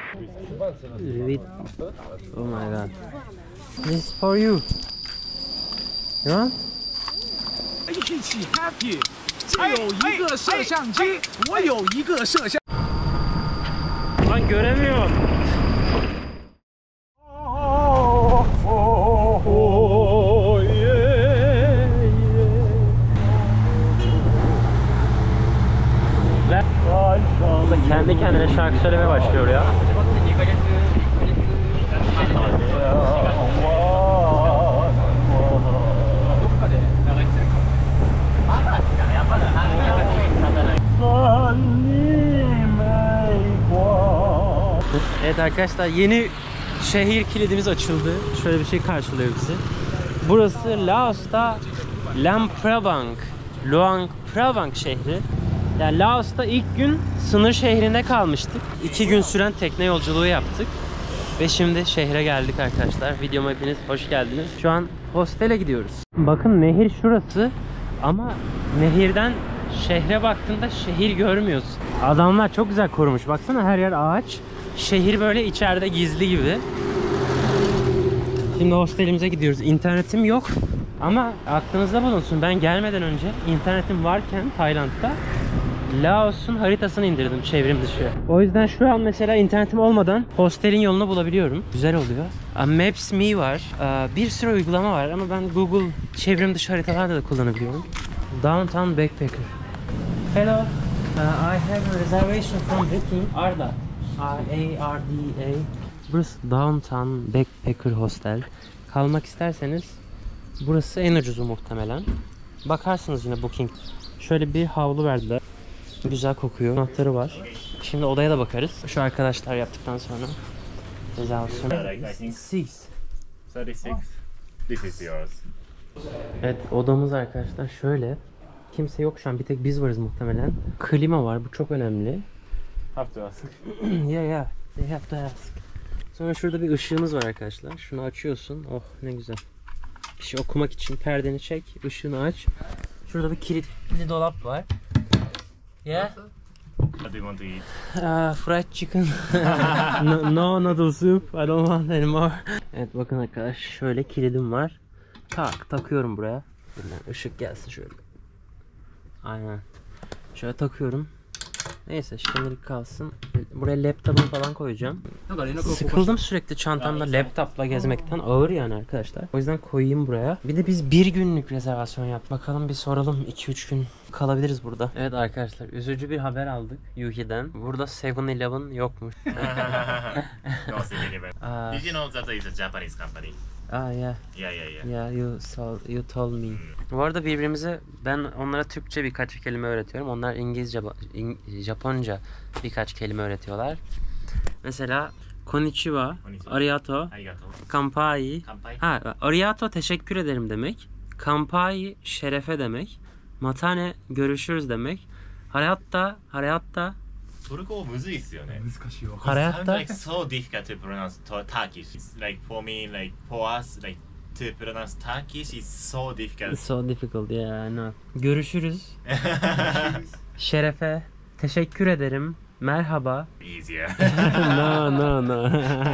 Read. Oh my god. This is for you. You want? 一起 happy。这有一个摄像机，我有一个摄像。 Lan göremiyorum. Kendi kendine şarkı söylemeye başlıyor ya. Evet arkadaşlar, yeni şehir kilidimiz açıldı. Şöyle bir şey karşılıyor bizi. Burası Laos'ta Luang Prabang şehri. Yani Laos'ta ilk gün sınır şehrinde kalmıştık. 2 gün süren tekne yolculuğu yaptık. Ve şimdi şehre geldik arkadaşlar. Videoma hepiniz hoş geldiniz. Şu an hostele gidiyoruz. Bakın nehir şurası. Ama nehirden şehre baktığında şehir görmüyoruz. Adamlar çok güzel korumuş. Baksana, her yer ağaç. Şehir böyle içeride gizli gibi. Şimdi hostelimize gidiyoruz. İnternetim yok. Ama aklınızda bulunsun, ben gelmeden önce internetim varken Tayland'da Laos'un haritasını indirdim çevrim dışı. O yüzden şu an mesela internetim olmadan hostelin yolunu bulabiliyorum. Güzel oluyor. Maps.me var. Bir sürü uygulama var ama ben Google çevrim dışı haritalarda da kullanabiliyorum. Downtown Backpacker. Hello. I have a reservation from Booking. Arda. R-A-R-D-A. Burası Downtown Backpacker Hostel. Kalmak isterseniz burası en ucuzu muhtemelen. Bakarsınız yine Booking. Şöyle bir havlu verdiler. Güzel kokuyor. Anahtarı var. Şimdi odaya da bakarız. Şu arkadaşlar yaptıktan sonra. Rezervasyon. 36. This is yours. Evet, odamız arkadaşlar şöyle. Kimse yok şu an. Bir tek biz varız muhtemelen. Klima var. Bu çok önemli. Have to ask. Yeah. They have to ask. Sonra şurada bir ışığımız var arkadaşlar. Şunu açıyorsun. Oh ne güzel. Bir şey okumak için perdeni çek. Işığını aç. Şurada bir kilitli dolap var. Yeah. What do you want to eat? Fried chicken. No noodle soup. I don't want anymore. Evet bakın arkadaş, şöyle kilidim var. Takıyorum buraya. Işık gelsin şöyle. Aynen. Şöyle takıyorum. Neyse şimdilik kalsın. Buraya laptopumu falan koyacağım. Sıkıldım sürekli çantamda laptopla gezmekten. Ağır yani arkadaşlar. O yüzden koyayım buraya. Bir de biz 1 günlük rezervasyon yaptık. Bakalım bir soralım, 2-3 gün kalabiliriz burada. Evet arkadaşlar, üzücü bir haber aldık Yuhi'den. Burada 7-Eleven yokmuş. No 7-Eleven. Did you know that is a Japanese company? Yeah. Yeah. You told me. Bu arada birbirimize, ben onlara Türkçe birkaç kelime öğretiyorum. Onlar İngilizce, Japonca birkaç kelime öğretiyorlar. Mesela konnichiwa, arigato, kanpai. Arigato teşekkür ederim demek. Kanpai şerefe demek. Matane görüşürüz demek. Haratta トルコ語むずいっすよね。 難しいよ。 It sounds like so difficult to pronounce Turkish. It's like for me, like for us, like to pronounce Turkish is so difficult. It's so difficult, yeah, I know. Görüşürüz. Şerefe, teşekkür ederim, merhaba. Easier. No.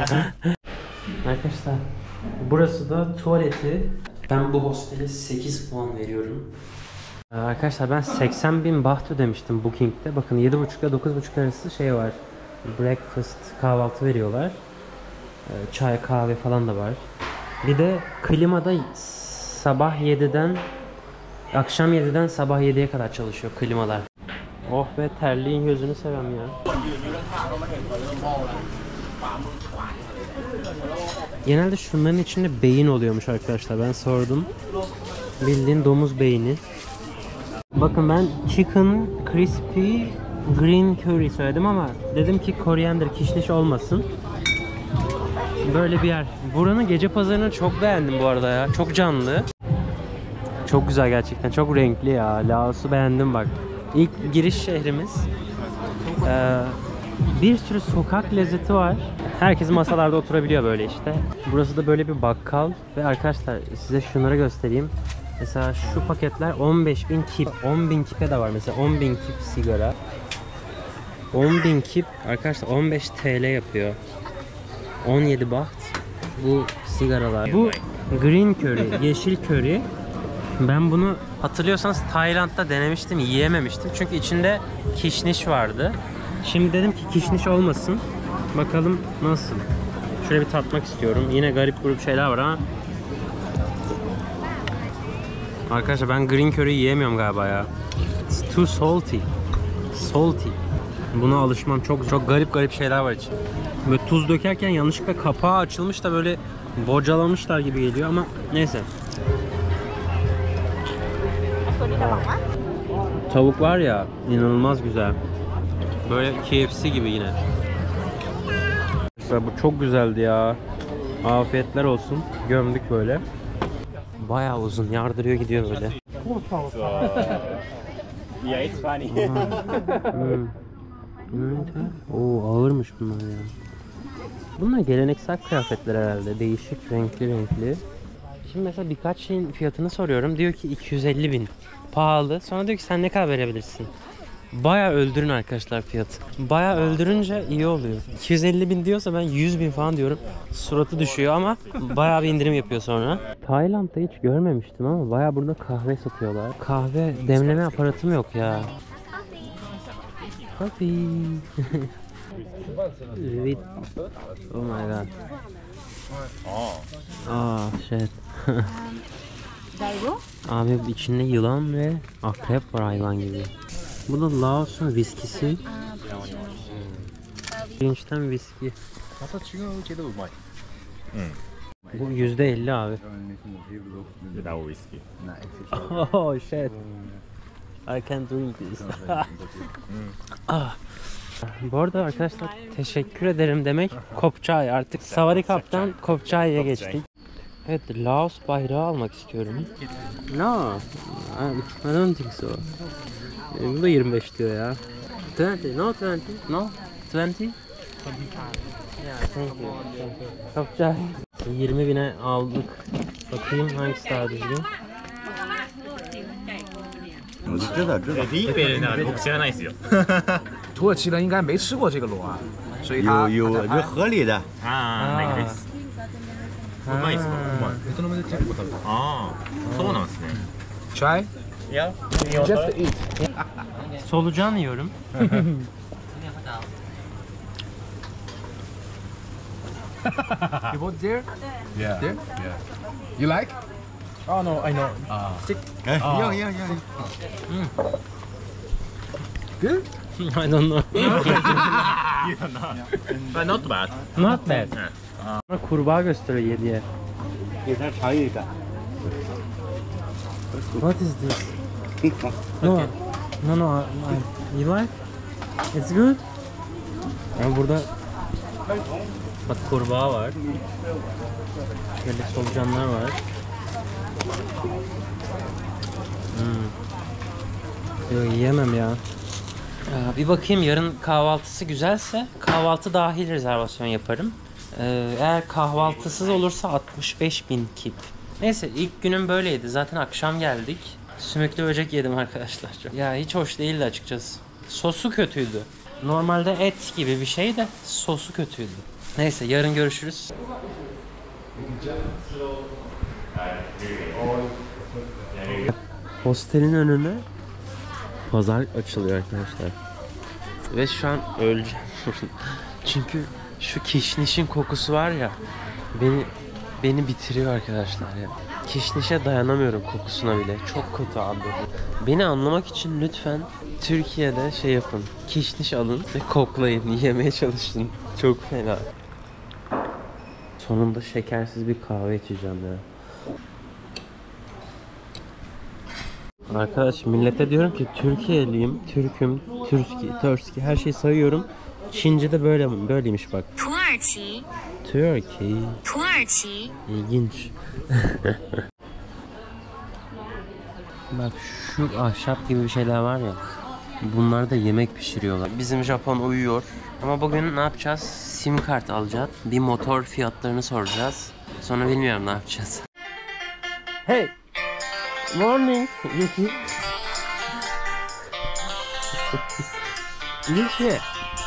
Arkadaşlar, burası da tuvaleti. Ben bu hostele 8 puan veriyorum. Arkadaşlar ben 80.000 baht ödemiştim Booking'de. Bakın 7.5 ile 9.5 arası şey var. Breakfast, kahvaltı veriyorlar. Çay, kahve falan da var. Bir de klimada sabah 7'den akşam 7'den sabah 7'ye kadar çalışıyor klimalar. Oh be, terliğin gözünü seveyim ya. Genelde şunların içinde beyin oluyormuş arkadaşlar. Ben sordum. Bildiğin domuz beyni. Bakın ben chicken crispy green curry söyledim ama dedim ki koriander, kişniş olmasın. Böyle bir yer. Buranın gece pazarını çok beğendim bu arada ya. Çok canlı. Çok güzel gerçekten. Çok renkli ya. Laos'u beğendim bak. İlk giriş şehrimiz. Bir sürü sokak lezzeti var. Herkes masalarda oturabiliyor böyle işte. Burası da böyle bir bakkal. Ve arkadaşlar size şunları göstereyim. Mesela şu paketler 15.000 kip. 10.000 kipe de var mesela. 10.000 kip sigara. 10.000 kip arkadaşlar 15 TL yapıyor. 17 baht. Bu sigaralar. Bu green curry, yeşil curry. Ben bunu hatırlıyorsanız Tayland'da denemiştim, yiyememiştim. Çünkü içinde kişniş vardı. Şimdi dedim ki kişniş olmasın. Bakalım nasıl. Şöyle bir tatmak istiyorum. Yine garip grup şeyler var ama. Arkadaşlar ben green curry yiyemiyorum galiba ya. It's too salty. Salty. Buna alışmam çok garip şeyler var içinde. Böyle tuz dökerken yanlışlıkla kapağı açılmış da böyle bocalamışlar gibi geliyor ama neyse. Tavuk var ya inanılmaz güzel. Böyle KFC gibi yine. Mesela bu çok güzeldi ya. Afiyetler olsun. Gömdük böyle. Bayağı uzun yardırıyor gidiyor böyle. Yeah, it's funny. Oo ağırmış bunlar ya. Bunlar geleneksel kıyafetler herhalde. Değişik renkli. Şimdi mesela birkaç şeyin fiyatını soruyorum. Diyor ki 250.000. Pahalı. Sonra diyor ki sen ne kadar verebilirsin? Bayağı öldürün arkadaşlar fiyatı. Bayağı öldürünce iyi oluyor. 250.000 diyorsa ben 100.000 falan diyorum. Suratı düşüyor ama bayağı bir indirim yapıyor sonra. Tayland'da hiç görmemiştim ama bayağı burada kahve satıyorlar. Kahve demleme aparatım yok ya. Coffee. With... Oh my god. Shit. Abi içinde yılan ve akrep var hayvan gibi. Bu da Laos'un viskisi. Pirinçten viski. Bu %50 abi. Without whiskey. Oh shit. I can't drink this. Bu arada arkadaşlar teşekkür ederim demek Kopçay. Artık Savari Cup'tan Kopçay'a geçtik. Evet, Laos bayrağı almak istiyorum. No, I don't think so. Bu da 25 diyor ya. 20, no 20, no 20. Yeah, thank you. Kopçay. 20.000'e aldık. Bakayım hangisi daha düzgün. 第一杯呢，我知らないですよ。 土耳其人应该没吃过这个螺啊，所以他有这河里的， ああ、那个です。うまいですか？うまい。ベトナムで結構食べた。ああ、そうなんですね。 try いや、 just eat. Solucan yiyorum. You put there? Yeah. There? Yeah. You like? Oh no, I know. Stick. 哎，要要要， Good. I don't know. But not bad. Not bad. Bana kurbağa gösteriyor yediye. 给他尝一个。 What is this? No, you like? It's good. Yani burada bak kurbağa var. Böyle solucanlar var. Yok yiyemem ya. Bir bakayım yarın kahvaltısı güzelse kahvaltı dahil rezervasyon yaparım. Eğer kahvaltısız olursa 65.000 kip. Neyse ilk günüm böyleydi. Zaten akşam geldik. Sümüklü böcek yedim arkadaşlar. Ya hiç hoş değildi açıkçası. Sosu kötüydü. Normalde et gibi bir şey de sosu kötüydü. Neyse yarın görüşürüz. Hostelin önüne pazar açılıyor arkadaşlar. Ve şu an öleceğim. Çünkü şu kişnişin kokusu var ya beni bitiriyor arkadaşlar ya. Kişnişe dayanamıyorum kokusuna bile. Çok kötü abi. Beni anlamak için lütfen Türkiye'de şey yapın. Kişniş alın ve koklayın. Yemeye çalışın. Çok fena. Sonunda şekersiz bir kahve içeceğim ya. Arkadaş millete diyorum ki Türkiye'liyim, Türk'üm, Türski her şeyi sayıyorum. Çince'de böyleymiş bak. Turkey. İlginç. Bak şu ahşap gibi bir şeyler var ya. Bunlar da yemek pişiriyorlar. Bizim Japon uyuyor. Ama bugün ne yapacağız? Sim kart alacağız. Bir motor fiyatlarını soracağız. Sonra bilmiyorum ne yapacağız. Hey! Morning, Yuki. Eat here.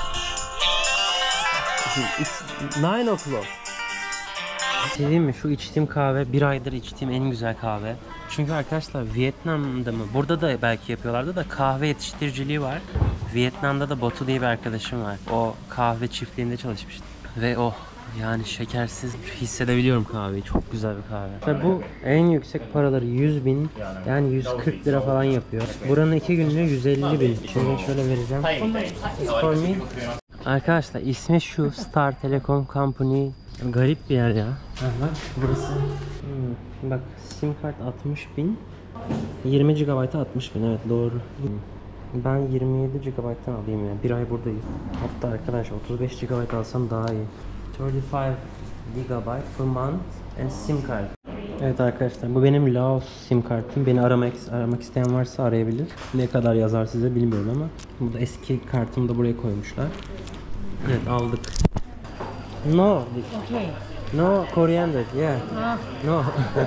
It's 9 o'clock. Diyeyim mi? Şu içtiğim kahve bir aydır içtiğim en güzel kahve. Çünkü arkadaşlar Vietnam'da mı? Burada da belki yapıyorlardı da kahve yetiştiriciliği var. Vietnam'da da Batu diye bir arkadaşım var. O kahve çiftliğinde çalışmıştı. Ve yani şekersiz hissedebiliyorum kahveyi. Çok güzel bir kahve. İşte bu en yüksek paraları 100.000, yani 140 lira falan yapıyor. Buranın 2 günlüğü 150.000. Şimdi şöyle vereceğim. For me. Arkadaşlar ismi şu Star Telecom Company. Garip bir yer ya. Bak burası. Bak sim kart 60.000. 20 GB'a 60.000, evet doğru. Ben 27 GB'tan alayım ya. Bir ay buradayım. Hatta arkadaş 35 GB alsam daha iyi. 35 GB per month and sim card. Evet arkadaşlar bu benim Laos sim kartım. Beni aramak isteyen varsa arayabilir. Ne kadar yazar size bilmiyorum ama. Bu da eski kartımı da buraya koymuşlar. Evet aldık. No. No coriander. Yeah. No.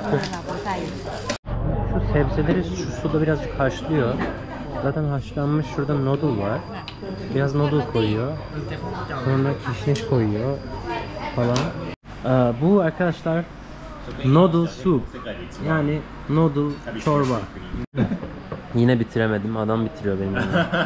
Şu sebzeleri şu suda birazcık haşlıyor. Zaten haşlanmış şurada noodle var. Biraz noodle koyuyor. Sonra kişniş koyuyor falan. Bu arkadaşlar noodle soup. Yani noodle çorba. Yine bitiremedim. Adam bitiriyor beni.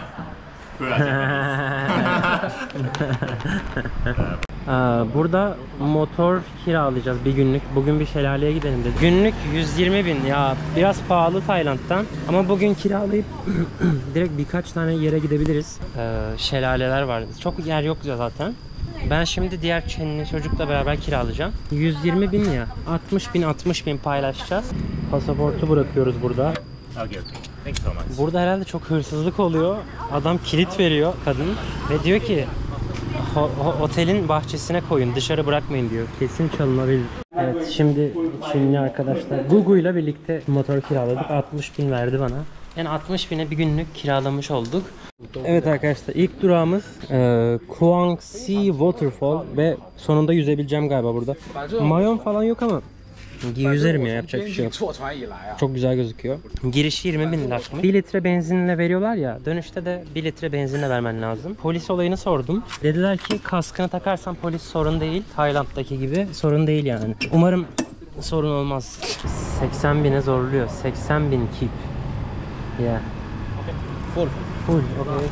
Burada motor kiralayacağız bir günlük. Bugün bir şelaleye gidelim dedik. Günlük 120.000 ya, biraz pahalı Tayland'dan. Ama bugün kiralayıp direkt birkaç tane yere gidebiliriz. Şelaleler var. Çok yer yok zaten. Ben şimdi diğer Çinli çocukla beraber kiralayacağım. 120.000 ya. 60.000 paylaşacağız. Pasaportu bırakıyoruz burada. Okay. Thanks so much. Burada herhalde çok hırsızlık oluyor. Adam kilit veriyor kadın ve diyor ki otelin bahçesine koyun, dışarı bırakmayın diyor. Kesin çalınabilir. Evet şimdi Çinli arkadaşlar Gugu ile birlikte motor kiraladık. 60.000 verdi bana. Yani 60.000'e bir günlük kiralamış olduk. Evet arkadaşlar ilk durağımız Kuangsi Waterfall ve sonunda yüzebileceğim galiba burada. Mayon falan yok ama yüzerim ya, yapacak bir şey yok. Çok güzel gözüküyor. Girişi 20.000 lira. 1 litre benzinle veriyorlar ya, dönüşte de 1 litre benzinle vermen lazım. Polis olayını sordum. Dediler ki kaskını takarsan polis sorun değil. Tayland'daki gibi sorun değil yani. Umarım sorun olmaz. 80.000'e zorluyor. 80.000 keep. Yeah. Full. Okay.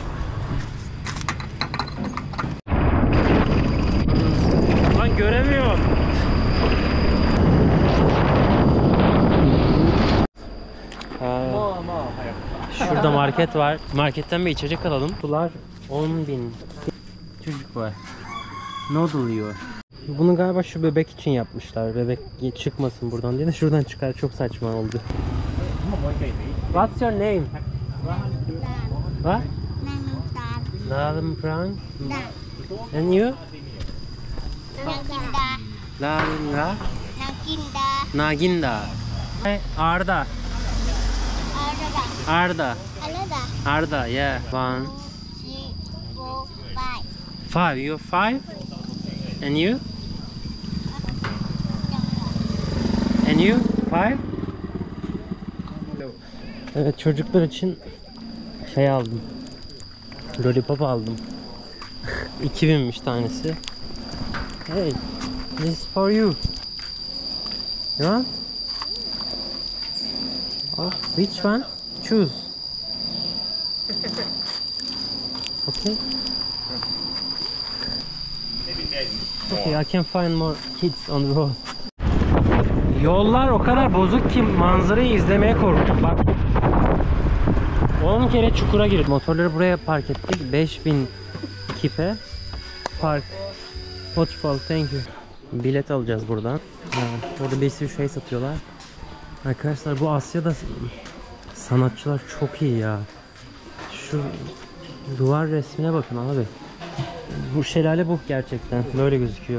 Lan göremiyorum. Şurada market var. Marketten bir içecek alalım. Sular 10.000. Çocuk var. Noodle yiyor. Bunu galiba şu bebek için yapmışlar. Bebek çıkmasın buradan diye de şuradan çıkar. Çok saçma oldu. What's your name? What? Lalim Prang. And you? Lalimra? Naginda. Arda. Arda, yeah. 1, 5. You 5? And you? And you? 5? Evet, çocuklar için şey aldım. Lollipop aldım. 2000'miş tanesi. Hey, this is for you. You want? Oh, which one? Choose. Okay. Okay, I can find more kids on the road. Yollar o kadar bozuk ki manzarayı izlemeye korktum. Bak. 10 kere çukura girdim. Motorları buraya park ettik. 5.000 kipe. Park. Waterfall, thank you. Bilet alacağız buradan. Burada bir sürü şey satıyorlar. Arkadaşlar bu Asya'da sanatçılar çok iyi ya. Şu duvar resmine bakın abi. Bu şelale bu gerçekten. Böyle gözüküyor.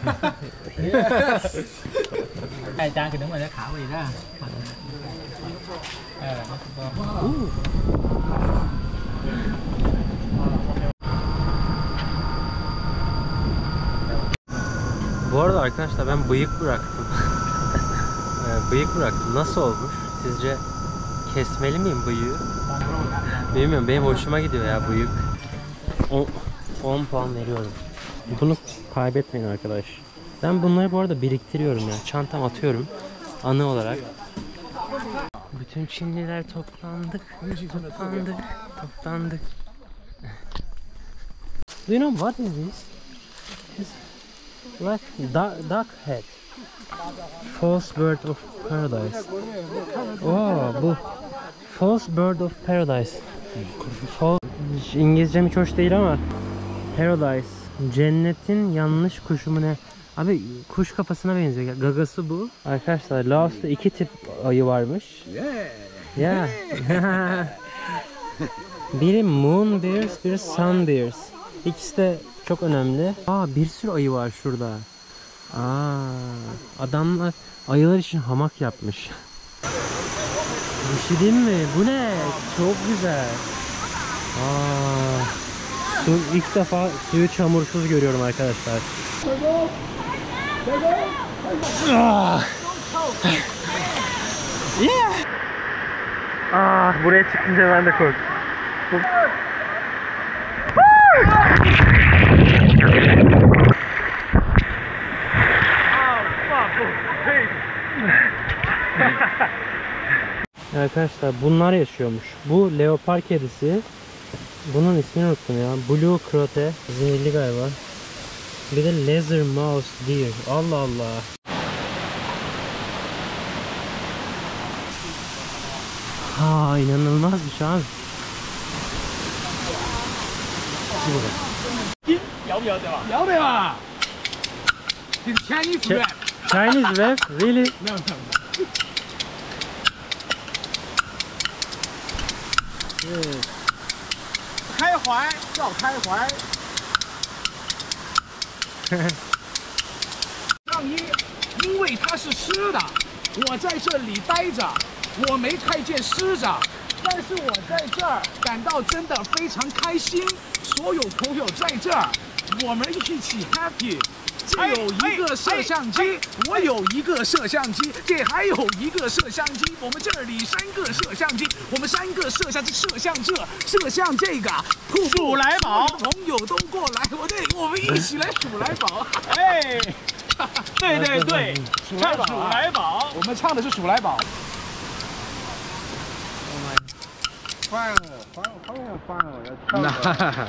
Bu arada arkadaşlar ben bıyık bıraktım. Bıyık bıraktım. Nasıl olmuş? Sizce kesmeli miyim bıyığı? Bilmiyorum, benim hoşuma gidiyor ya bıyık. 10 puan veriyorum. Bunu kaybetmeyin arkadaş. Ben bunları bu arada biriktiriyorum ya. Çantam atıyorum. Anı olarak. Bütün Çinliler toplandık. Toplandık. Do you know what is this? It's like duck head. False bird of paradise. Oh, bu false bird of paradise. İngilizcem hiç hoş değil ama paradise. Cennetin yanlış kuşu mu ne? Abi kuş kafasına benziyor. Gagası bu. Arkadaşlar Laos'ta 2 tip ayı varmış. Yeah. Biri moon bears, biri sun bears. İkisi de çok önemli. Bir sürü ayı var şurada. Adamlar ayılar için hamak yapmış. Bir şey diyeyim mi? Bu ne? Çok güzel. İlk defa suyu çamursuz görüyorum arkadaşlar. Buraya çıkınca ben de korktum. Arkadaşlar bunlar yaşıyormuş. Bu leopar kedisi. Bunun ismini unuttum ya. Blue Crote. Zehirli galiba. Bir de Leather Mouse Deer. Allah Allah. İnanılmaz bir şey abi. 要不要对吧？要得吧？这是 Chinese rap。 Chinese rap? Really? 没有。开怀要开怀。上衣，因为它是湿的，我在这里待着，我没看见湿着，但是我在这儿感到真的非常开心。所有朋友在这儿，我们一起 happy。这有一个摄像机，我有一个摄像机，这还有一个摄像机，我们这里3个摄像机，我们3个摄像这个数来宝，朋友都过来，我们一起来数来宝，哎，对对对，唱数来宝，我们唱的是数来宝。 换了，要跳。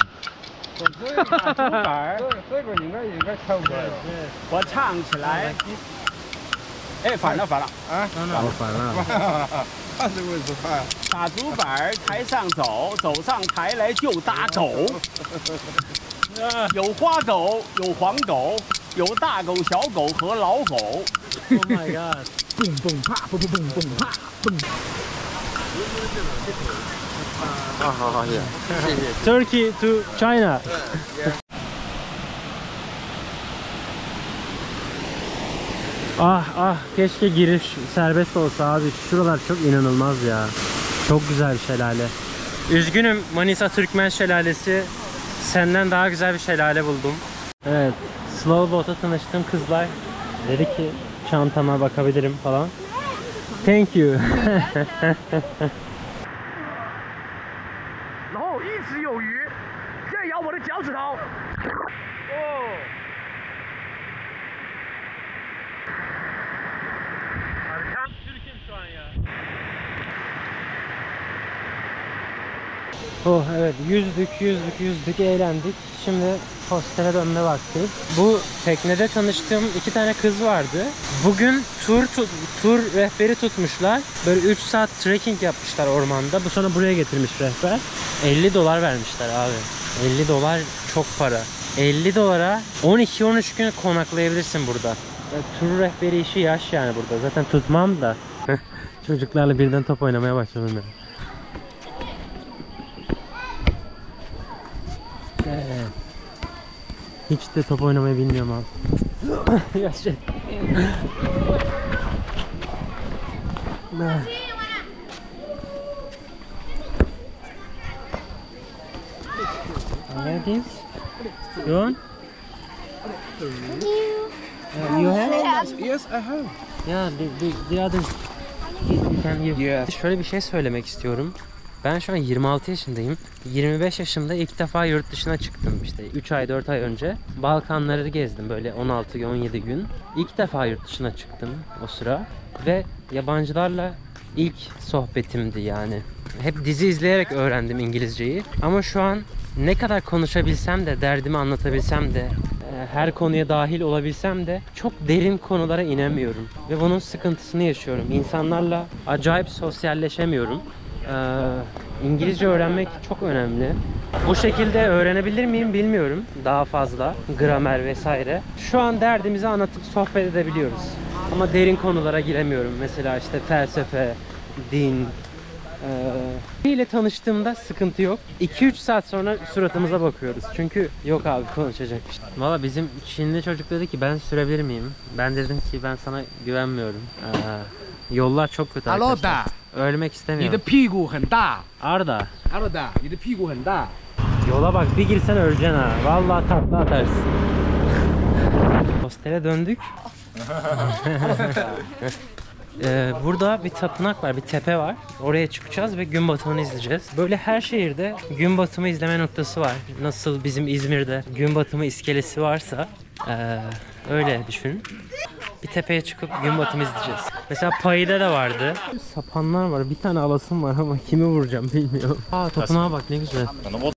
这个应该跳过来。 我唱起来。哎，反了啊！ 我反了。 看这个位置看。 打竹板台上走，走上台来就搭狗。有花狗，有黄狗，有大狗、小狗和老狗。 Oh my god！ 蹦蹦啪，蹦蹦蹦蹦啪，蹦。 好，谢谢。 Turkey to China. Keşke giriş serbest olsa abi. Şuralar çok inanılmaz ya. Çok güzel bir şelale. Üzgünüm Manisa Türkmen Şelalesi. Senden daha güzel bir şelale buldum. Evet. Slow boat'a tanıştığım kızlar dedi ki çantama bakabilirim falan. Thank you. 然后一直有鱼，在咬我的脚趾头。 Evet, yüzdük, eğlendik. Şimdi hostele dönme vakti. Bu teknede tanıştığım 2 tane kız vardı. Bugün tur rehberi tutmuşlar. Böyle 3 saat trekking yapmışlar ormanda. Bu sonra buraya getirmiş rehber. $50 vermişler abi. $50 çok para. $50 12-13 gün konaklayabilirsin burada. Tur rehberi işi yaş yani burada. Zaten tutmam da. Çocuklarla birden top oynamaya başladım ya. Hiç de top oynamayı bilmiyorum abi. Yaşa. Where this? You want? You have? Yes, I have. Yeah, the other. You can give. Yeah. Şöyle bir şey söylemek istiyorum. Ben şu an 26 yaşındayım. 25 yaşımda ilk defa yurt dışına çıktım işte 3 ay 4 ay önce. Balkanları gezdim böyle 16-17 gün. İlk defa yurt dışına çıktım o sıra. Ve yabancılarla ilk sohbetimdi yani. Hep dizi izleyerek öğrendim İngilizceyi. Ama şu an ne kadar konuşabilsem de, derdimi anlatabilsem de, her konuya dahil olabilsem de çok derin konulara inemiyorum. Ve bunun sıkıntısını yaşıyorum. İnsanlarla acayip sosyalleşemiyorum. İngilizce öğrenmek çok önemli. Bu şekilde öğrenebilir miyim bilmiyorum. Daha fazla gramer vesaire. Şu an derdimizi anlatıp sohbet edebiliyoruz. Ama derin konulara giremiyorum. Mesela işte felsefe, din. Biriyle tanıştığımda sıkıntı yok. 2-3 saat sonra suratımıza bakıyoruz. Çünkü yok abi konuşacak bir şey. Valla bizim Çinli çocuk dedi ki ben sürebilir miyim? Ben dedim ki ben sana güvenmiyorum. Yollar çok kötü arkadaşlar. Ölmek 你的 istemiyorum. 屁股很大 Arda. Arda 你的屁股很大 Yola bak bir girsen öleceksin ha. Vallahi takla atarsın. Hostele döndük. Burada bir tapınak var, bir tepe var. Oraya çıkacağız ve gün batımını izleyeceğiz. Böyle her şehirde gün batımı izleme noktası var. Nasıl bizim İzmir'de gün batımı iskelesi varsa öyle düşün. Bir tepeye çıkıp gün batımı izleyeceğiz. Mesela Payi'de de vardı. Sapanlar var. Bir tane alasım var ama kimi vuracağım bilmiyorum. Aa tapınağa bak ne güzel.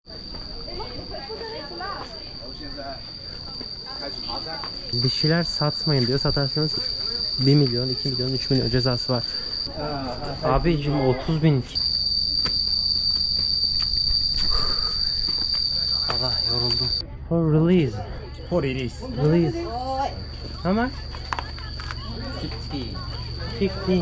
Bir şeyler satmayın diyor. Satarsanız 1 milyon, 2 milyon, 3 milyon cezası var. Abicim 30.000. Allah yoruldum. For release. For release. Release. How much? 15.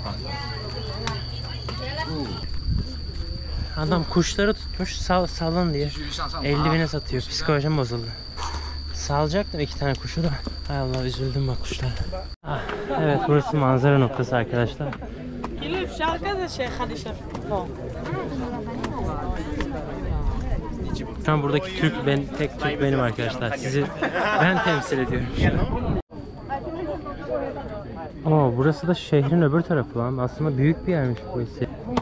Adam kuşları tutmuş salın diye 50.000'e satıyor. Psikolojim bozuldu. Salacaktım 2 tane kuşu da. Hay Allah üzüldüm bak kuşlar. Ah, evet burası manzara noktası arkadaşlar. Şu an buradaki tek Türk benim arkadaşlar. Sizi ben temsil ediyorum. Oo, burası da şehrin öbür tarafı lan. Aslında büyük bir yermiş burası.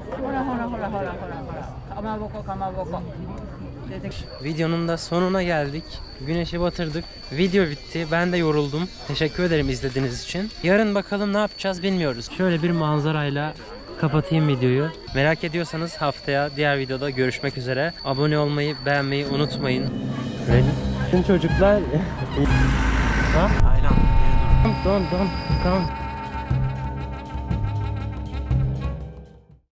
Videonun da sonuna geldik. Güneşi batırdık. Video bitti. Ben de yoruldum. Teşekkür ederim izlediğiniz için. Yarın bakalım ne yapacağız bilmiyoruz. Şöyle bir manzarayla kapatayım videoyu. Merak ediyorsanız haftaya diğer videoda görüşmek üzere. Abone olmayı, beğenmeyi unutmayın. Bütün çocuklar... ha? Aynen. Don't.